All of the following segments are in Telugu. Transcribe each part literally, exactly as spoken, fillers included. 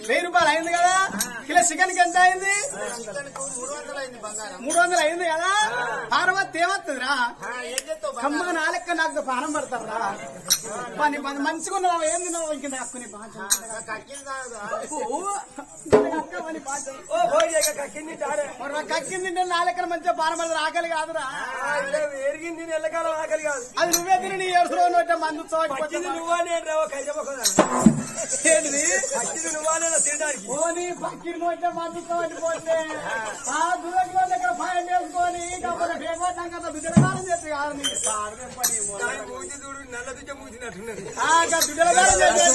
వెయ్యి రూపాయలు అయింది కదా. కిలో చికెన్ కి ఎంత అయింది? మూడు వందలు అయింది కదా. పార్వతి ఏమవుతుందిరా? కమ్మ నాలెక్క నాకు పానం పడతారా? పని పని మంచిగా ఉన్నావు. ఏం తిన్నావు? ఇంక అక్కుని కక్కింది తింటే నాలెక్కన మంచిగా పానం పడతారు. ఆకలి కాదురా, ఎరిగింది ఎల్లకాలం ఆకలి కాదు. అది నువ్వే తిని నీ ఏడులో మందు నువ్వానే ఏంటిది? నువ్వానే తినడానికి పోనీ పక్కిని పోతే మందు పోతే ఆ దురకి దగ్గర భయం వేసుకొని బిడ్డలగారం చేస్తే కాదు నీకు పని నల్ల దుడ్డ మూసినట్టున్నది. బిడ్డలగారం చేసేది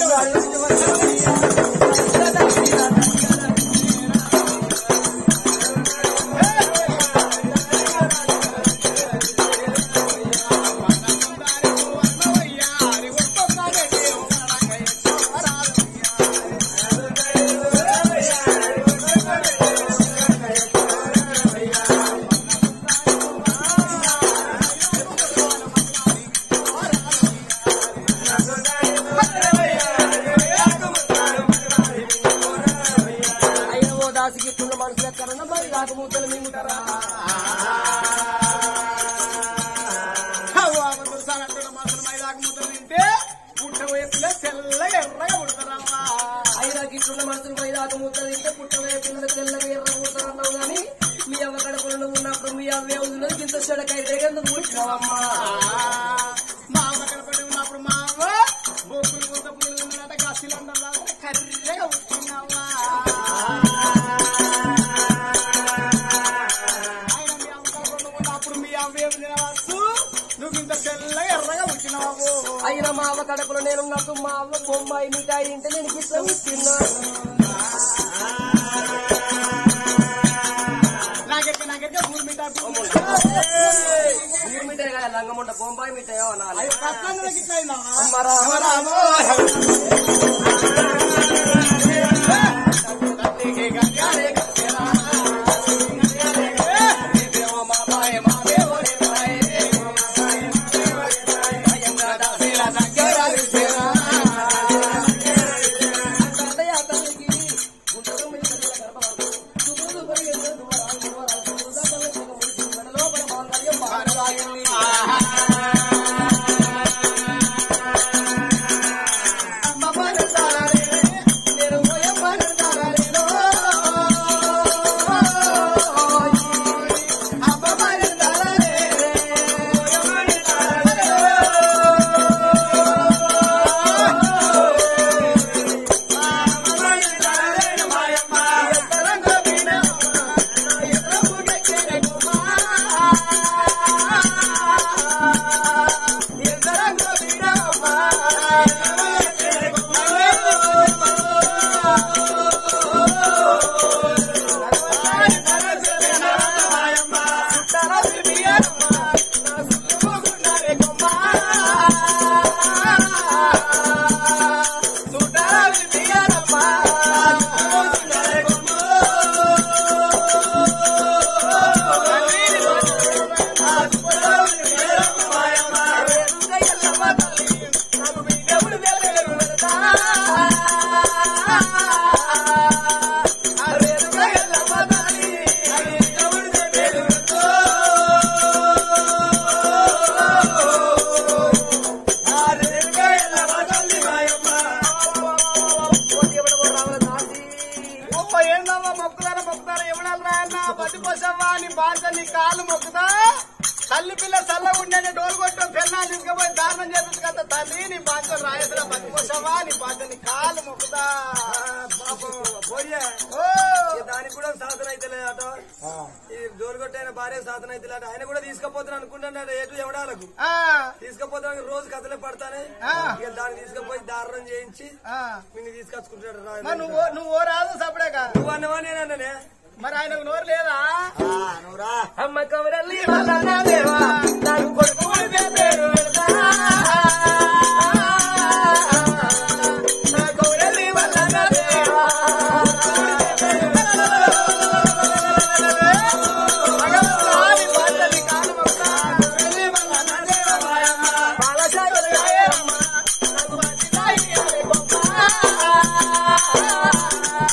అయినా మా అవ్వ కడపలో నేను నాకు మా అవ్వ బొమ్మాయి మిఠాయి తింటే నేను గిట్లా తిన్నా. ఊరు మిఠాయి కదా లంగముండ బొంబాయి మిఠాయి అనాలి. తల్లి పిల్ల చల్ల ఉండే డోలు కొట్టడం పెన్నాలు తీసుకుపోయి దారుణం చేస్తుంది కదా తల్లి నీ బాధ్యత రాయదురా బతికోసావా నీ బాధ్యత నీ కాలు మొక్కుతా దానికి కూడా సాధన అయితే లేదట. ఈ డోలు కొట్టైన భార్య సాధన అయితే లేట. ఆయన కూడా తీసుకుపోతాను అనుకుంటున్నాడు ఏటు ఎవడాలకు తీసుకుపోతానికి రోజు కథలే పడతానే. ఇక దాన్ని తీసుకుపోయి దారుణం చేయించి నిన్ను తీసుకొచ్చుకుంటాడు. నువ్వు నువ్వు రాదు సపడేగా నువ్వు అన్నవా నేనన్ననే. మరి ఆయనకు నోరు లేదా? అమ్మ కవరల్లి దేవా నాకు కొడుకు పేరు పెడతా కౌరల్లి వల్ల దేవా బాలశాల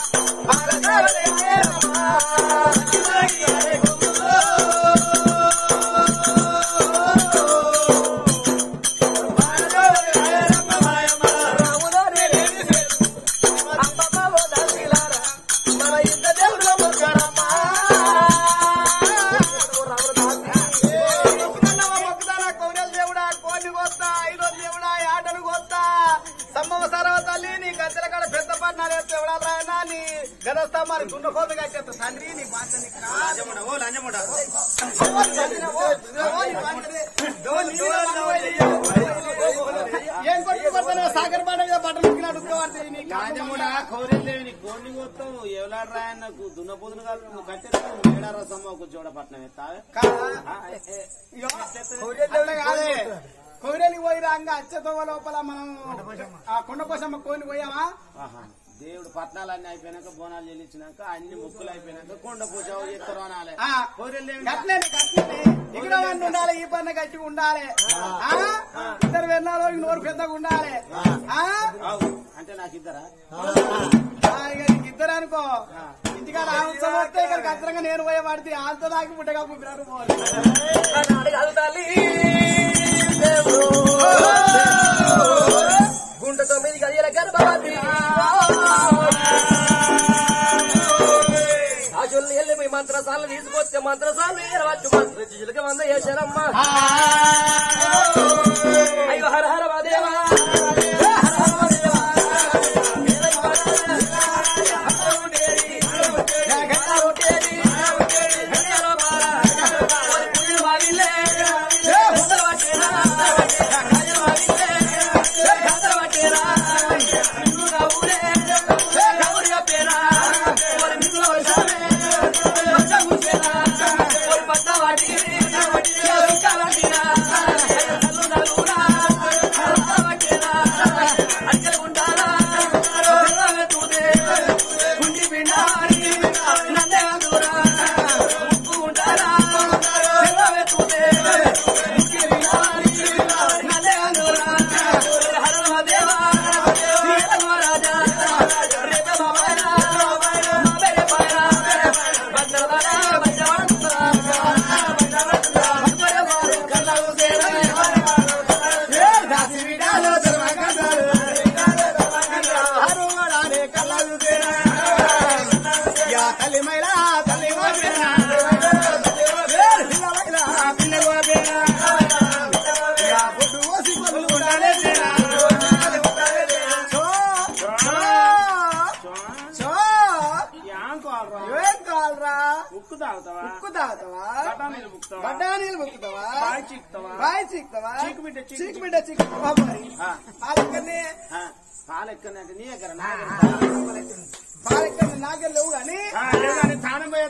గదస్తామారి దున్న కోత కట్టేస్తా తండ్రి నీ బాధ్యత ఏం కొట్టుకుపోతాను సాగర్ పాట మీద బట్టలు రాజముడా కౌరెల్లేవి నీ కోడిని కొత్తం ఎవలాడు రాయ నాకు దున్నపోతులు కాదు నువ్వు కట్టేస్తావు మేడార సమ్మ ఒక చూడపట్నం ఎత్తావే కాదే కోయిరెలికి పోయి రాగా అచ్చతోవ లోపల మనం ఆ కొండకోసమ్మ కోయిని పోయామా దేవుడు పట్నాలన్నీ అయిపోయినాక బోనాలు చెల్లించినాక అన్ని ముక్కులు అయిపోయినాక కొండ పూజ చేస్తారు అనాలి ఇక్కడ ఉండాలి ఈ పన్న గట్టి ఉండాలి ఇద్దరు వెళ్ళాలో నోరు పెద్దగా ఉండాలి అంటే నాకు ఇద్దరా ఇద్దరు అనుకో ఇంటికాడ ఆలోచన వస్తే ఇక్కడికి అద్దరంగా నేను పోయే పడితే ఆంతో దాకి పుట్టగా పుట్టినారు గుంట తొమ్మిది గడియల గర్భవతి రాజుల్ని వెళ్ళిపోయి మంత్రసాలను తీసుకొస్తే మంత్రసాలు ఏరవచ్చు మంత్ర చిలుక వంద చేశారమ్మా అయ్యో హర హర దేవా బఠానీలు బుక్కుతావా బాయ్ చీకుతావా చీకు బిడ్డ చీకు బిడ్డ చీకుతావా పాలెక్కనే పాలెక్కనే అంటే నీ దగ్గర పాలెక్కనే నాకే లేవు కానీ తానం పోయే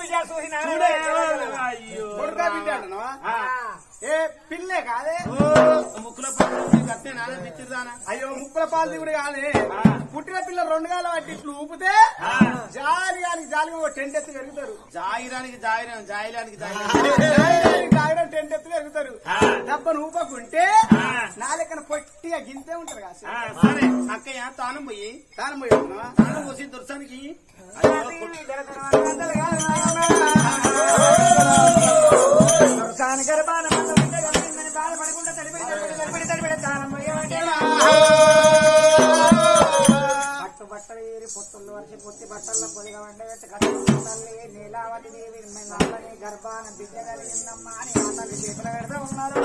కొడుకా బిడ్డ ఏ పిల్లే కాదే ముక్కుల పాలు కట్టే నాన్న తెచ్చిదానా అయ్యో ముక్కుల పాలు కూడా కాదే పుట్టిన పిల్ల రెండు గాల పట్టి ఇట్లు ఊపితే జాలి గానికి జాలి టెంట్ ఎత్తి పెరుగుతారు జాయిరానికి జాయిరం జాయిరానికి జాయిరానికి జాయిరం టెంట్ ఎత్తి పెరుగుతారు దెబ్బను ఊపకుంటే నా లెక్కన పొట్టిగా గింతే ఉంటారు కదా సరే అక్కయ్య తానం పోయి తానం పోయి తానం పోసి దుర్సానికి బాధపడకుండా తడిపెడి తడిపెడి తడిపెడి తానం పోయేవాటే పట్టు బట్టలు ఏరి పొత్తుల్లో వచ్చి పొత్తి బట్టల్లో పొదిగా వండబెట్టి కట్టల్లి నీలావతి దేవి నల్లని గర్భాన బిడ్డ కలిగిందమ్మా అని ఆ తల్లి చేతులు పెడతా ఉన్నారు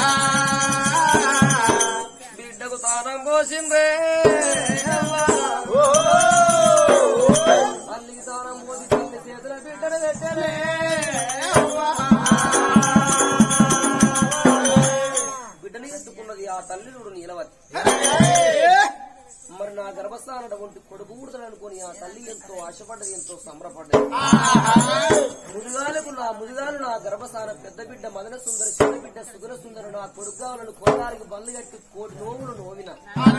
బిడ్డకు తానం పోసిందే తల్లికి తానం పోసి తల్లి చేతుల బిడ్డను పెట్టలే బిడ్డని ఎత్తుకున్నది ఆ తల్లి చూడు నీలవతి మరి నా గర్భస్థానం వంటి కొడుకు కూడదనుకుని ఆ తల్లి ఎంతో ఆశపడ్డది ఎంతో సంబరపడ్డది ముదిగాలకు నా ముదిగాలు నా గర్భస్థానం పెద్ద బిడ్డ మదన సుందర చిన్న బిడ్డ సుగుణ సుందరు నా కొడుకులను కొనడానికి బల్లు కట్టి కోటి నోవులు నోవిన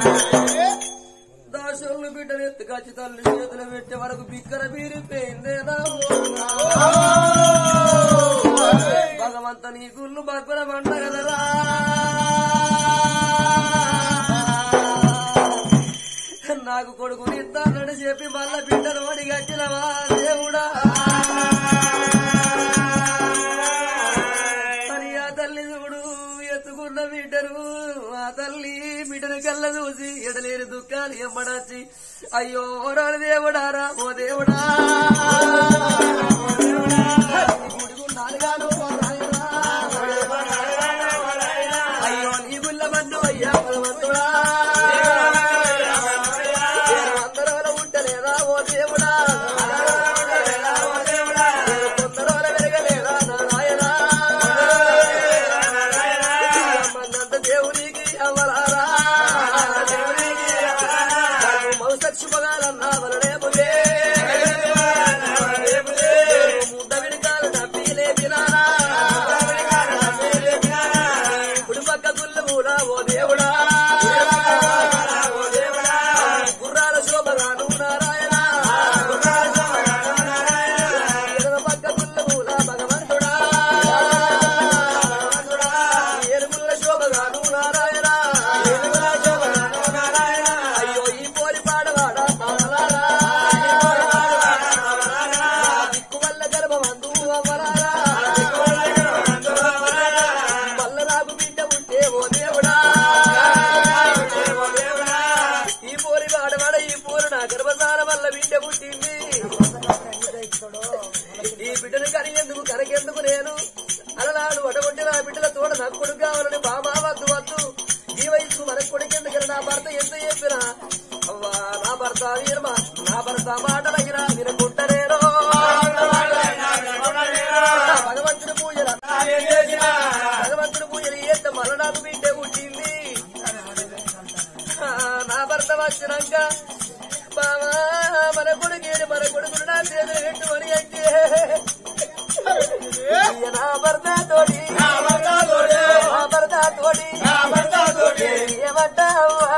దాశులను బిడ్డను ఎత్తుకచ్చి తల్లి చేతులు పెట్టే వరకు బిక్కర బీరిపోయిందేనా భగవంత నీ గుళ్ళు బగ్గుల పంట కదరా నాకు కొడుకుని ఇస్తానని చెప్పి మళ్ళా బిడ్డను వాడి గట్టినవా దేవుడా అని ఆ తల్లి చూడు ఎత్తుకున్న బిడ్డను ఆ తల్లి బిడ్డను కళ్ళ చూసి ఎడలేని దుఃఖాలు ఎమ్మడచ్చి అయ్యో రాడు దేవుడారా ఓ దేవుడా అయ్యో నీ గుళ్ళ మన్ను అయ్యా భగవంతుడా దేవుడా ఈ బిడ్డను కరిగేందుకు కరగేందుకు నేను అలనాడు అటువంటి నా బిడ్డల తోట నాకు కొడుకు కావాలని బాబా వద్దు వద్దు ఈ వయసు మనకు కొడుకెందుకని నా భర్త ఎంత చెప్పినా అవ్వా నా భర్త వీరమా నా భర్త మాటలగిరా వినుకుంటనేరో భగవంతుని పూజలు భగవంతుని పూజలు ఎంత మళ్ళీ నాకు బిడ్డ పుట్టింది నా భర్త వచ్చినాక బావా మన కొడుకేడు మన కొడుకుడు నా చేతులు పెట్టుకొని అంటే నా భర్త తోటి నా భర్త తోటి ఏమంటావా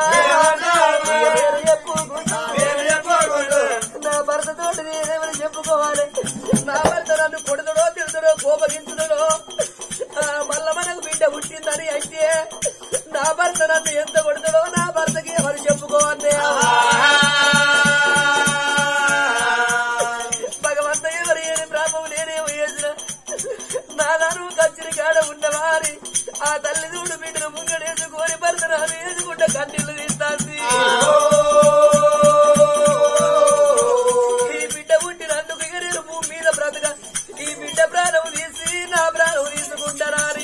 నా భర్త తోటి నేనేమని చెప్పుకోవాలి నా భర్త నన్ను కొడుతుడో తిడుతుడో కోపగించుడో మళ్ళా మనకు బిడ్డ పుట్టిందని అయితే నా భర్త నన్ను ఎంత కొడుతుడో నా భర్తకి ఎవరు చెప్పుకోవాలి భగవంత ఎవరు ఏని ప్రాపం నేనేమో చేసిన నాను కచ్చిరి కాడ ఉన్నవారి ఆ తల్లిదూడు బిడ్డను ముంగడేసుకొని భర్త నా వేసుకుంటే కన్నీళ్లు తీస్తాంది ఈ బిడ్డ పుట్టినందుకు ఇక నేను భూమి మీద బ్రతక ఈ బిడ్డ ప్రాణం తీసి నా ప్రాణం తీసుకుంటారని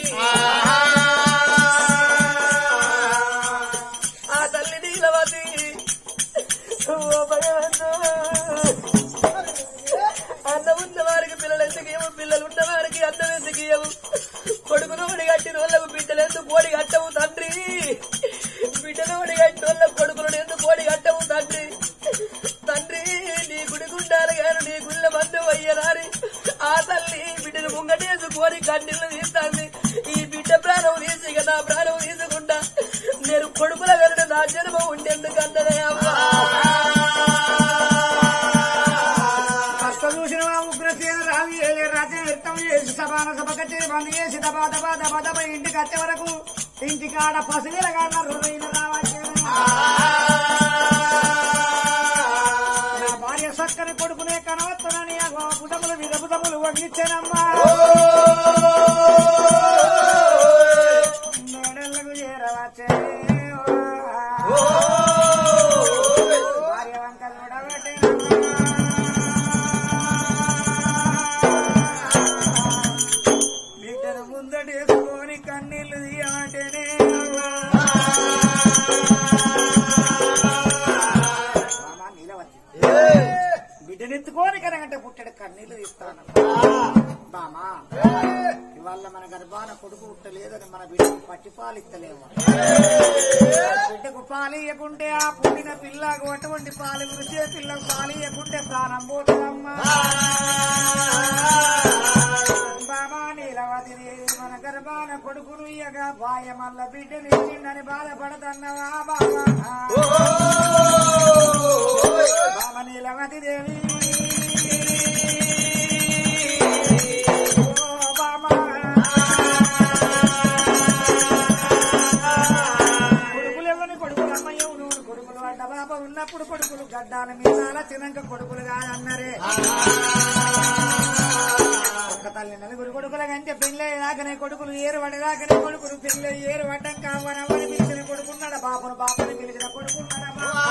ఆ తల్లి నీలవతి అన్న ఉన్న వారికి పిల్లలు ఎందుకు ఇవ్వవు పిల్లలు ఉన్న వారికి అన్నం ఎందుకు ఇవ్వవు కొడుకు నోడి కట్టిన వాళ్ళకు బిడ్డలు ఎందుకు కోడి కట్టవు తండ్రి బిడ్డ నోడి కట్టిన వాళ్ళకు కొడుకులు ఎందుకు కోడి కట్టవు తండ్రి తండ్రి నీ గుడిగుండాలి గారు నీ గుళ్ళ మందు అయ్యనారి ఆ తల్లి బిడ్డను ముంగటేసుకొని కన్నీళ్లు తీస్తాంది ఈ బిడ్డ ప్రాణం తీసి నా ప్రాణం తీసుకుంటా నేను కొడుకుల వెరట నా జన్మ ఉండేందుకన్నదే అమ్మా చూసిన ఉగ్రసేన రావి రాజ్యం వ్యక్తం చేసి సభాన సభ కట్టి బంద్ చేసి దబా దబా దబా దబా ఇంటికి వచ్చే వరకు ఇంటికాడ పసిగలగాన రుణైన రావచ్చు భార్య చక్కని కొడుకునే కనవచ్చునని బుటములు విధ బుటములు వండించానమ్మా మేడలకు చేరవచ్చే భార్య వంక చూడబట్టే ముందటేసుకొని కన్నీళ్లు తీయమంటేనే బిడ్డనెత్తుకోని కనగంటే పుట్టడు కన్నీళ్లు తీస్తాను బామా ఇవాళ మన గర్భాన కొడుకు పుట్టలేదని మన బిడ్డకు పట్టి పాలు ఇస్తలేము బిడ్డకు పాలు ఇవ్వకుంటే ఆ పుట్టిన పిల్లకు అటువంటి పాలు గురించే పిల్లకు పాలు ఇవ్వకుంటే ప్రాణం పోతుందమ్మా బాబా నీలవతి మన గర్భాన కొడుకును ఇయ్యగా బాయ మల్ల బిడ్డలు ఇచ్చిందని బాధపడతన్నవా బాబా బాబా నీలవతి దేవి కొడుకులు ఎవరిని కొడుకులు అమ్మయ్య నూరు కొడుకులు అడ్డ బాబా ఉన్నప్పుడు కొడుకులు గడ్డాల మీద తినంక కొడుకులు కాదన్నారే తల్లి నలుగురు కొడుకుల కంటే పెళ్ళి రాకనే కొడుకులు ఏరు పడేదాకనే కొడుకులు పెళ్ళి ఏరు పడ్డం కావనవని పిలిచిన కొడుకున్నాడు బాబును బాబుని పిలిచిన కొడుకున్నాడు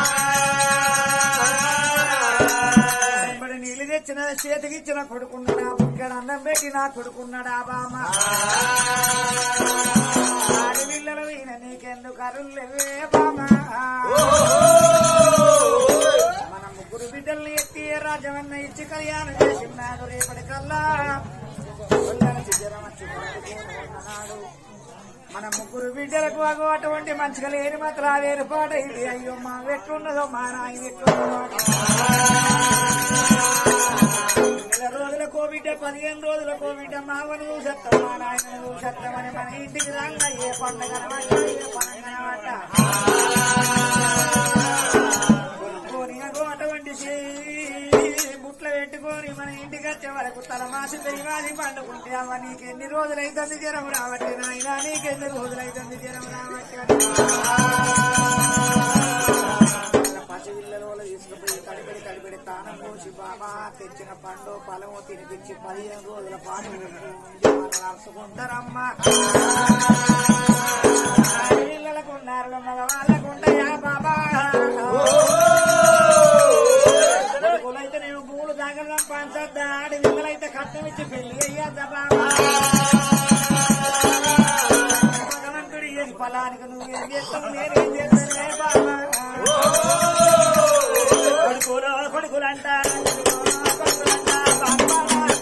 నీళ్ళు తెచ్చిన చేతికి ఇచ్చిన కొడుకున్నాడా బుక్కడ అన్నం పెట్టి నా కొడుకున్నాడా బామ ఆడపిల్లలు ఈయన నీకెందుకు అరులేవే బామ మన ముగ్గురు బిడ్డల్ని ఎత్తి రాజమన్న ఇచ్చి కళ్యాణం చేసినాడు రేపటి కల్లా మన ముగ్గురు బిడ్డలకు అగో అటువంటి మంచిగా లేని మాత్రం వేరుపాటు ఇది అయ్యో మా ఎట్లున్నదో మా నాయన ఎట్లున్నదో నెల రోజుల కోవిడ్ పదిహేను రోజుల కోవిడ్ మావను చూసేస్తాం మా నాయన చూసేస్తామని మన ఇంటికి రాగా ఏ పండుగ ఏ పండుగ అగో అటువంటి బుట్ల పెట్టుకొని మన ఇంటికి వచ్చే వరకు తల మాసి దైవాది పండుకుంటే అవ్వ నీకు ఎన్ని రోజులైతుంది జ్వరం రావట్టి నాయన నీకు ఎన్ని రోజులైతుంది జ్వరం రావట్టి పసిపిల్లల తీసుకుపోయి కడిపెడి కడిపెడి తానం పోసి బాబా తెచ్చిన పండు పొలము తినిపించి పదిహేను రోజుల పాటు నడుచుకుంటారమ్మా పిల్లలకు ఉన్నారు మగవాళ్ళకు ఉంటాయా బాబా కొడుకులైతే నేను మూడు జాగ్రత్త పంచద్ద ఆడి విమలైతే కట్నం ఇచ్చి పెళ్లి అయ్యద్దా బాబా భగవంతుడు ఏది ఫలానికి నువ్వేం చేస్తావు నేనేం చేస్తానే బాబా కొడుకులో కొడుకులంట కొడుకులంట బాబా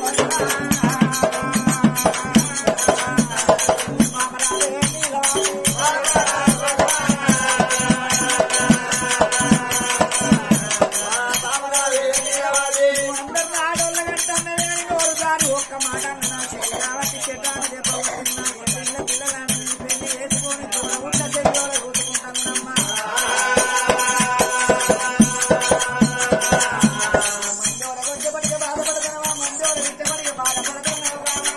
ఒక్క మాట అన్నా చెల్లి చెట్టాను చెప్పబోతున్నా పిల్లలని పెళ్లి వేసుకొని ఉన్న చెల్లి కూతుకుంటానమ్మా మంచోడ కొట్టబడిగా బాధపడతావా మంచోడ విట్టబడిగా బాధపడతావా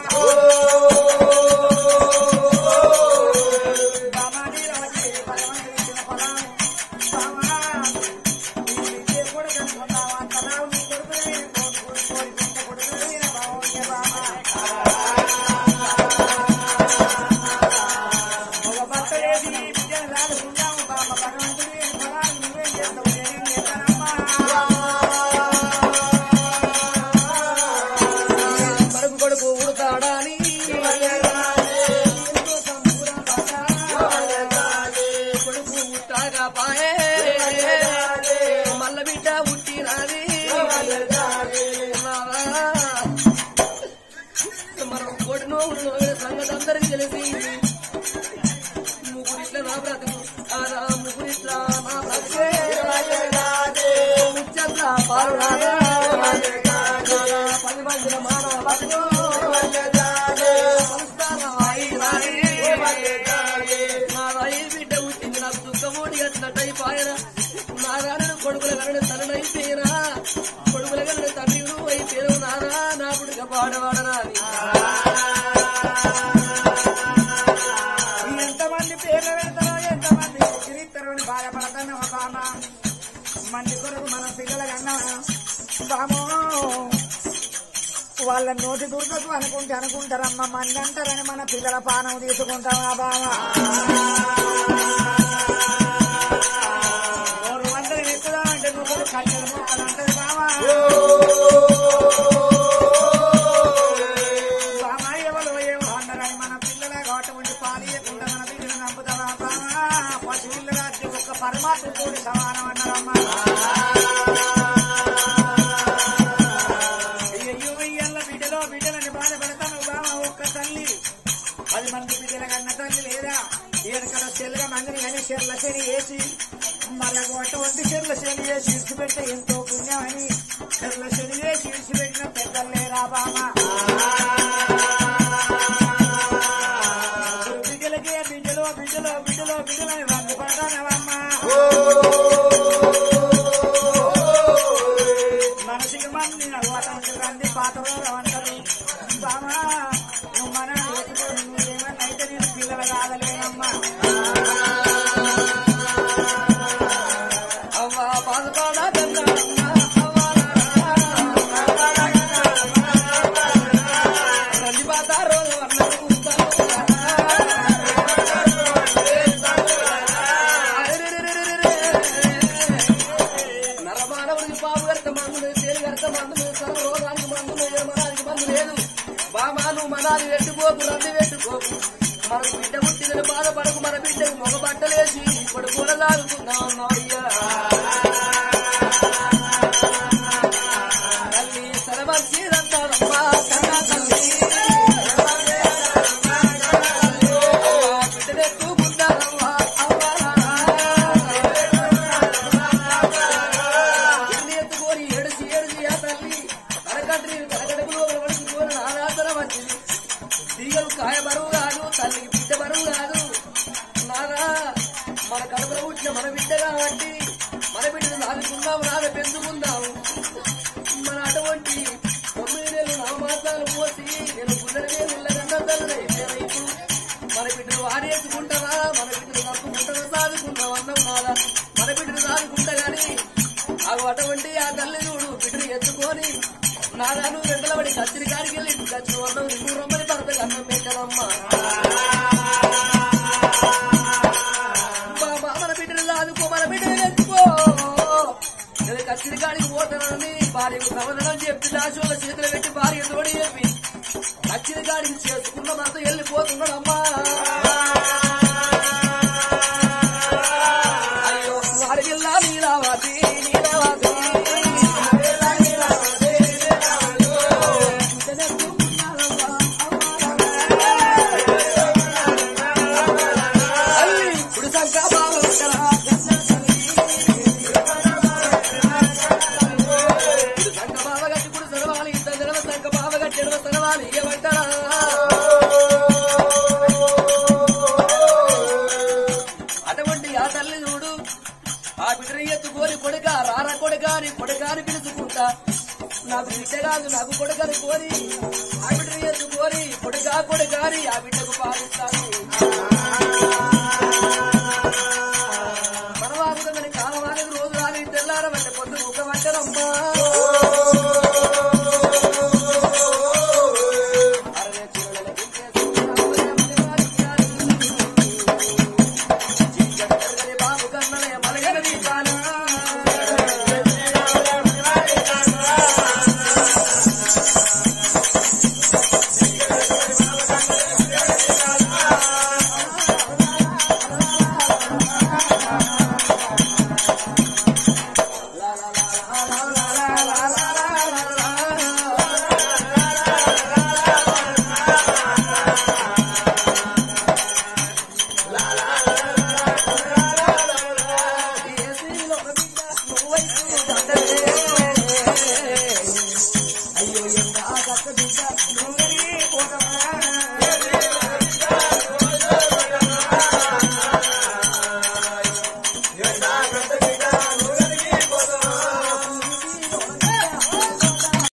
బామాడి రవచి భగవంతుడు ఇచ్చిన ఫలం బామా విద్య కూడా కనుకున్నావా తనావు నీ కొడుకుని కోరుకుంటే కొడుకుని ఒక భర్త లేది బిడ్డను రాదుకుంటాము బామ్మ భగవంతుడి ఫలాన్ని నువ్వేం చేస్తావు నేనేం చేస్తానమ్మా కొడుకు కొడుకు ఉడతాడాని కొడుకు ఉట్టాగా పాయే మల్ల బిడ్డ ఉట్టినాది మనం కోటి నోగులు సంగతి అందరికి తెలిసి ముగ్గురిట్ల నా బ్రతుకు ఆరా ముగ్గురిట్ల నా బ్రతుకే ముచ్చట్ల పాలు రాగా పది మందిల మానవ బతుకు నా రాయి బిడ్డ పుట్టింది నాకు దుఃఖమోడి అట్లటై పాయన నా రాను కొడుకుల కన్నా తననైపోయినా కొడుకుల కన్నా తండ్రి నువ్వు అయిపోయావు నారా నా పుడుక పాడవాడనా ఎంతమంది పేర్లు పెడతారో ఎంతమంది తిరిగిస్తారో అని బాధపడతాను బామ మంది కొరకు మన పిల్లల కన్నా బామో వాళ్ళ నోటి దుర్గకు అనుకుంటే అనుకుంటారమ్మా మంది అంటారని మన పిల్లల పానం తీసుకుంటామా బామ నోరు వంటలు ఎక్కుదా అంటే నువ్వు కట్టెలు మొక్కలు అంటది బామా బామా ఎవరు ఏమో అన్నారని మన పిల్లల అటువంటి పాలియకుండా మన బిడ్డను నమ్ముతావా బామా పశువుల రాజ్యం ఒక్క పరమాత్మతో సమానం అన్నారమ్మా బిడ్డలో బిడ్డలని బాధపడతాను బామ ఒక్క తల్లి పది మంది బిడ్డల కన్న తల్లి లేదా ఏడుకడ చెల్లుగా మందిని కానీ చెర్ల శని వేసి మళ్ళీ అటువంటి చెర్ల శని వేసి ఇడిచిపెడితే ఎంతో పుణ్యం అని చెర్ల శని వేసి ఇడిచిపెట్టిన పెద్దలు లేరా బామ బిడ్డలకే బిడ్డలో బిడ్డలో బిడ్డలో బిడ్డలని రంగు పడతానవమ్మా మనసుకి మంది అటువంటి రంది పాత్రలో అంటారు బామా నువ్వు మన నువ్వేమన్నా అయితే నేను పిల్లల కాదలేనమ్మా అవ్వా బాధపడా రంది పాత రోజు నరమానవుడికి పాపు గర్త మందు తేలి గర్త మందు సర్వ రోగానికి మందు మనానికి మందు లేదు బామా నువ్వు మనాలి పెట్టుకోకు రంది పెట్టుకోకు మనకు బిడ్డ పుట్టిన బాధపడకు మన బిడ్డకు మొగ బట్టలేసి ఇప్పుడు కూడా లాగుతున్నావు అయ్యా తల్లి సరవచ్చిందంటారమ్మా కన్నా తల్లి బిడ్డనెత్తుకుంటారమ్మా బిడ్డని ఎత్తుకొని ఏడుచి ఏడుచి ఆ తల్లి కరకట్రి కరకడుగులు పడుచుకొని నారాధన వచ్చింది తీగలు కాయ బరువు కాదు తల్లికి బిడ్డ బరువు కాదు నారా మన కడుపులో పుట్టిన మన బిడ్డ కాబట్టి మన బిడ్డను నాలుగుకుందాము నాన్న పెంచుకుందాము మన అటువంటి తొమ్మిది నెలలు నవమాసాలు పోసి నేను గుండెలనే నిల్లగన్న తల్లి ఇప్పుడు మన బిడ్డను వాడేసుకుంటావా మన బిడ్డను తప్పుకుంటావా సాదుకుంటాం అన్నం నాదా మన బిడ్డను సాదుకుంటా గాని అటువంటి ఆ తల్లి చూడు బిడ్డను ఎత్తుకొని నాదాను వెంటలబడి కచ్చిరి కాడికి వెళ్ళి కచ్చి అన్నం రెండు రమ్మని భర్తకు అన్నం పెట్టాలమ్మా బాబా మన బిడ్డను సాదుకో మన బిడ్డను ఎత్తుకో నేను కచ్చిరి కాడికి పోతానని భార్యకు సమాధానం చెప్పి దాశోల చేతులు పెట్టి భార్య తోడి చెప్పి దక్షిణ గాడిని చేసుకున్న భర్త వెళ్ళిపోతున్నాడమ్మా. అయ్యో అడవిల్లా నీరావాది నీరావాది ఇప్పుడు సంఖ్య బాగా అటువంటి ఆ తల్లి చూడు ఆ బిడ్డని ఎత్తుకోని కొడుక రారా కొడుక అని కొడుకాని పిలుచుకుంటా నాకు బిడ్డ కాదు నాకు కొడుకని కోరి ఆ బిడ్డని ఎత్తుకోని కొడుకా కొడుకాని ఆ బిడ్డకు పాలిస్తాను.